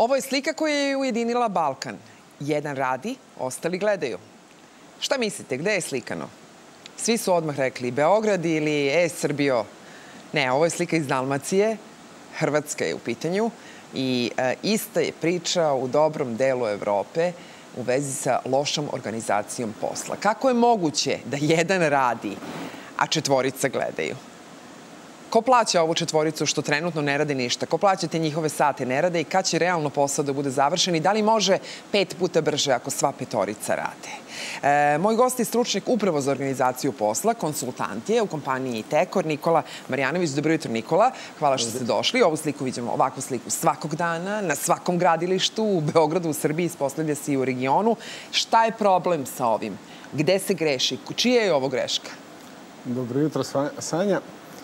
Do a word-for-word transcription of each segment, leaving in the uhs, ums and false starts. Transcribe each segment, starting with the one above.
Ovo je slika koja je ujedinila Balkan. Jedan radi, ostali gledaju. Šta mislite, gde je slikano? Svi su odmah rekli Beograd ili E, Srbijo. Ne, ovo je slika iz Dalmacije. Hrvatska je u pitanju. I e, ista je priča u dobrom delu Evrope u vezi sa lošom organizacijom posla. Kako je moguće da jedan radi, a četvorica gledaju? Ko plaća ovu četvoricu što trenutno ne radi ništa? Ko plaća te njihove sate ne rade i kad će realno posao da bude završen i da li može pet puta brže ako sva petorica rade? E, moj gost je stručnjak upravo za organizaciju posla, konsultant je u kompaniji Tekor, Nikola Marjanović. Dobro jutro, Nikola. Hvala što ste došli. Ovu sliku vidimo, ovakvu sliku svakog dana, na svakom gradilištu, u Beogradu, u Srbiji, ispostavlja se i u regionu. Šta je problem sa ovim? Gde se greši? Čija je ovo greška? Dobro jutro, Sanja.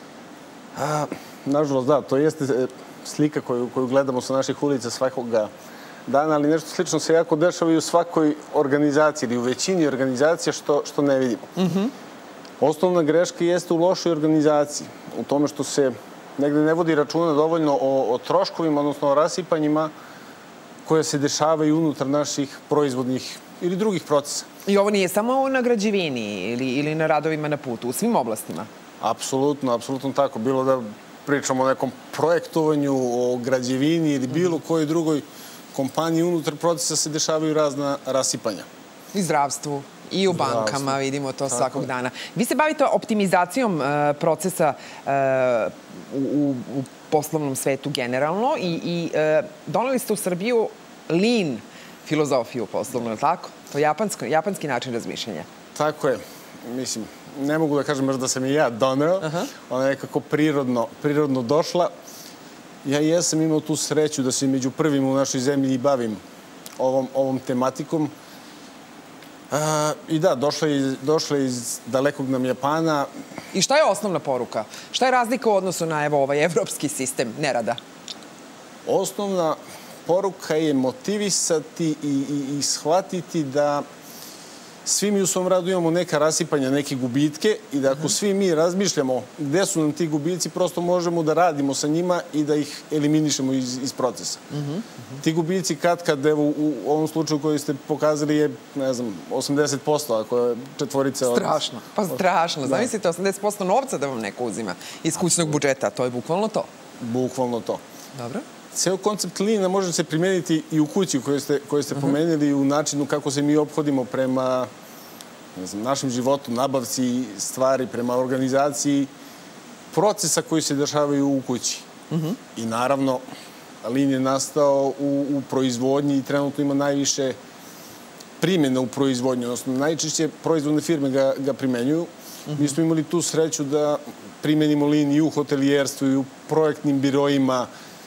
A, nažalost, da, to jeste slika koju, koju gledamo sa naših ulica svakoga dana, ali nešto slično se jako dešava i u svakoj organizaciji ili u većini organizacija što, što ne vidimo. Mm-hmm. Osnovna greška jeste u lošoj organizaciji, u tome što se negde ne vodi računa dovoljno o, o troškovima, odnosno o rasipanjima koje se dešavaju unutar naših proizvodnih ili drugih procesa. I ovo nije samo na građevini ili, ili na radovima na putu, u svim oblastima? Apsolutno, apsolutno tako. Bilo da pričamo o nekom projektovanju, o građevini ili bilo kojoj drugoj kompaniji, unutar procesa se dešavaju razna rasipanja. I zdravstvu, i u bankama, vidimo to svakog dana. Vi se bavite optimizacijom procesa u, u poslovnom svetu generalno i, i doneli ste u Srbiju lean filozofiju poslovnu, je li tako? To je japansko, japanski način razmišljanja. Tako je. Mislim, ne mogu da kažem možda da sam i ja doneo. Ona je nekako prirodno, prirodno došla. Ja jesam imao tu sreću da se među prvim u našoj zemlji i bavim ovom, ovom tematikom. A, I da, došla je, došla je iz dalekog nam Japana. I šta je osnovna poruka? Šta je razlika u odnosu na evo, ovaj evropski sistem nerada? Osnovna poruka je motivisati i, i, i shvatiti da svi mi u svom radu imamo neka rasipanja, neke gubitke i da ako svi mi razmišljamo gde su nam ti gubici, prosto možemo da radimo sa njima i da ih eliminišemo iz, iz procesa. Ti gubici kad kad, evo u ovom slučaju koji ste pokazali je, ne znam, osamdeset posto ako je četvorica... Strašno, pa strašno. Zamislite, osamdeset posto novca da vam neko uzima iz kućnog budžeta, to je bukvalno to. Bukvalno to. Dobro. Ceo koncept leana može se primeniti i u kući koje ste, koje ste pomenuli i u načinu kako se mi ophodimo prema ne znam, našem životu, nabavci stvari, prema organizaciji procesa koji se dešavaju u kući. I naravno, lean je nastao u, u proizvodnji i trenutno ima najviše primjena u proizvodnji, odnosno najčešće proizvodne firme ga, ga primenjuju. Mi smo imali tu sreću da primenimo lean i u hotelijerstvu i u projektnim biroima.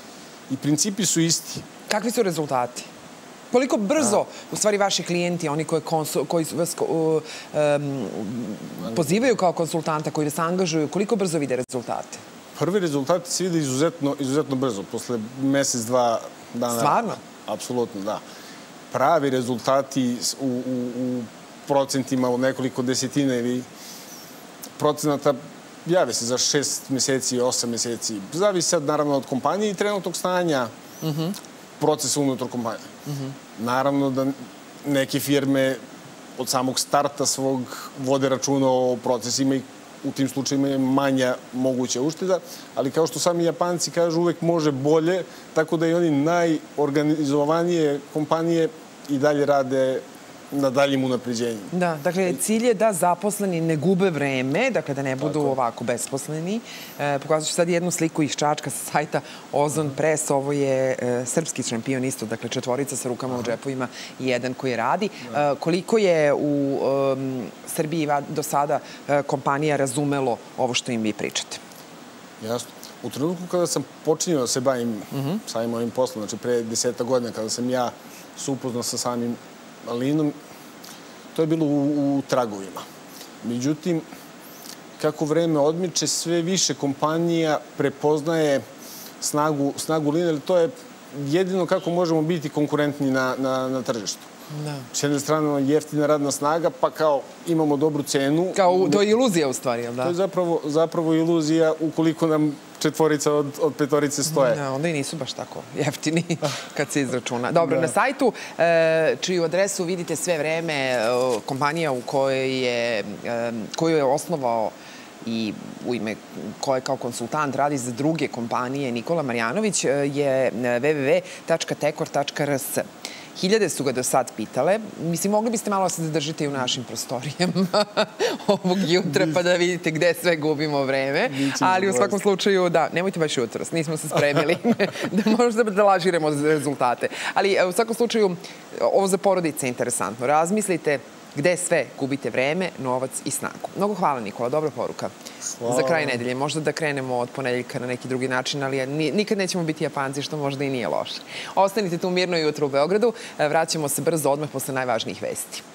I principi su isti. Kakvi su rezultati? Koliko brzo, u stvari, vaši klijenti, oni koji, konsu, koji vas uh, um, pozivaju kao konsultanta, koji vas angažuju, koliko brzo vide rezultate? Prvi rezultati se vide izuzetno, izuzetno brzo, posle mesec, dva dana. Stvarno? Apsolutno, da. Pravi rezultati u, u, u procentima u nekoliko desetina ili procenata jave se za šest meseci, osam meseci. Zavisi sad, naravno, od kompanije i trenutnog stanja procesa unutar kompanije. Naravno da neke firme od samog starta svog vode računa o procesima i u tim slučajima je manja moguća ušteda, ali kao što sami Japanci kažu, uvek može bolje, tako da i oni najorganizovanije kompanije i dalje rade na daljim unapređenjima. Da, dakle, cilj je da zaposleni ne gube vreme, dakle da ne budu ovako besposleni. E, pokazat ću sad jednu sliku iz Čačka sa sajta Ozon Press. Ovo je e, srpski šampion isto, dakle četvorica sa rukama u džepovima i jedan koji radi. E, koliko je u e, Srbiji do sada e, kompanija razumelo ovo što im vi pričate? Jasno. U trenutku kada sam počinio da se bavim samim ovim poslom, znači pre deseta godina, kada sam ja se upoznao sa samim leanom, to je bilo u, u tragovima. Međutim, kako vreme odmiče, sve više kompanija prepoznaje snagu, snagu leana, ali to je jedino kako možemo biti konkurentni na, na, na tržištu. Da. S jedne strane jeftina radna snaga, pa kao imamo dobru cenu. Kao, to je iluzija u stvari, jel da? To je zapravo, zapravo iluzija ukoliko nam četvorica od, od petorice stoje. Da, onda i nisu baš tako jeftini kad se izračuna. Dobro, na sajtu e, čiju adresu vidite sve vreme, e, kompanija u kojoj je, e, koju je osnovao i u ime koje kao konsultant radi za druge kompanije Nikola Marjanović je w w w tačka tekor tačka r s. Hiljade su ga do sad pitale. Mislim, mogli biste malo se zadržiti i u našim prostorijama ovog jutra pa da vidite gde sve gubimo vreme. Ali u svakom slučaju, da, nemojte baš jutros, nismo se spremili da možda da lažiramo rezultate. Ali u svakom slučaju, ovo za porodice je interesantno. Razmislite gde sve gubite vreme, novac i snagu. Mnogo hvala, Nikola, dobra poruka. Za kraj nedelje. Možda da krenemo od ponedeljka na neki drugi način, ali nikad nećemo biti Japanci, što možda i nije loše. Ostanite tu mirno jutro u Beogradu. Vraćamo se brzo odmah posle najvažnijih vesti.